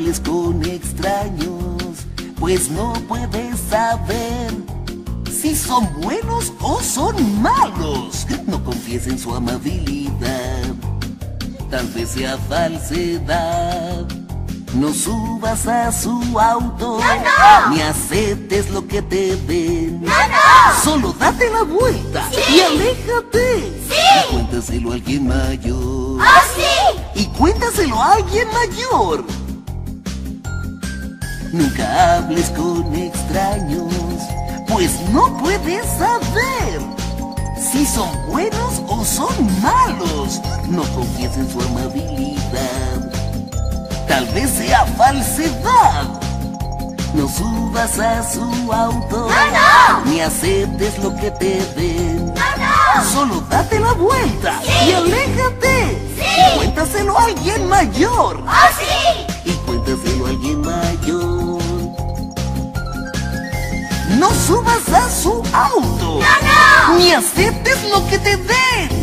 hables con extraños, pues no puedes saber si son buenos o son malos. No confíes en su amabilidad, tal vez sea falsedad. No subas a su auto, ni aceptes lo que te den. Solo date la vuelta y aléjate. Y cuéntaselo a alguien mayor. Y cuéntaselo a alguien mayor. Nunca hables con extraños, pues no puedes saber si son buenos o son malos. No confíes en su amabilidad, tal vez sea falsedad. No subas a su auto, ni aceptes lo que te den. Solo date la vuelta y aléjate. Y cuéntaselo a alguien mayor. Y cuéntaselo a alguien mayor. No subas a su auto, ni aceptes lo que te den.